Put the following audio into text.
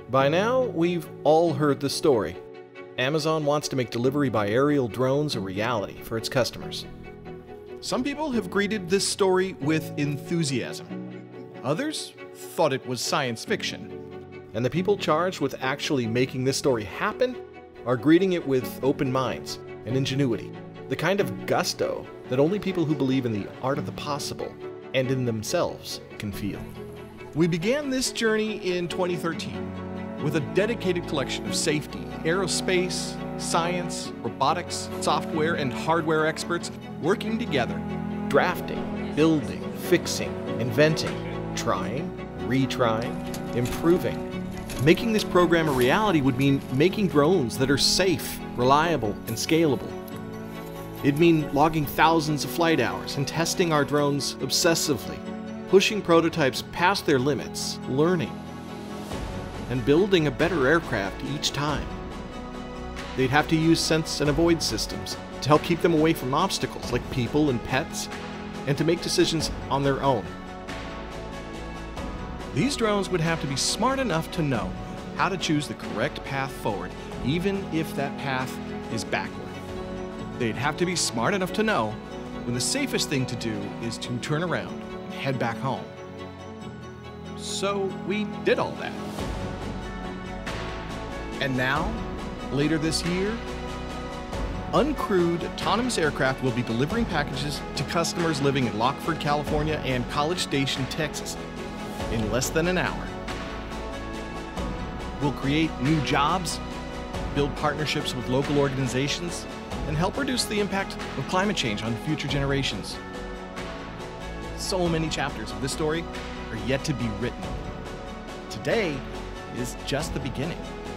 By now, we've all heard the story. Amazon wants to make delivery by aerial drones a reality for its customers. Some people have greeted this story with enthusiasm. Others thought it was science fiction. And the people charged with actually making this story happen are greeting it with open minds and ingenuity, the kind of gusto that only people who believe in the art of the possible and in themselves can feel. We began this journey in 2013 with a dedicated collection of safety, aerospace, science, robotics, software, and hardware experts working together. Drafting, building, fixing, inventing, trying, retrying, improving. Making this program a reality would mean making drones that are safe, reliable, and scalable. It'd mean logging thousands of flight hours and testing our drones obsessively, pushing prototypes past their limits, learning, and building a better aircraft each time. They'd have to use sense and avoid systems to help keep them away from obstacles like people and pets, and to make decisions on their own. These drones would have to be smart enough to know how to choose the correct path forward, even if that path is backward. They'd have to be smart enough to know when the safest thing to do is to turn around and head back home. So we did all that. And now, later this year, uncrewed autonomous aircraft will be delivering packages to customers living in Lockford, California and College Station, Texas, in less than an hour. We'll create new jobs, build partnerships with local organizations, and help reduce the impact of climate change on future generations. So many chapters of this story are yet to be written. Today is just the beginning.